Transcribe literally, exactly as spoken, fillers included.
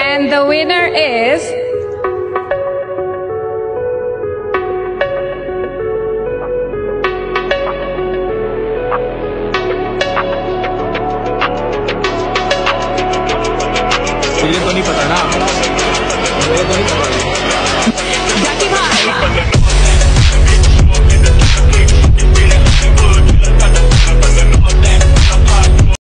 And the winner is मुझे तो नहीं पता ना, मुझे तो नहीं पता।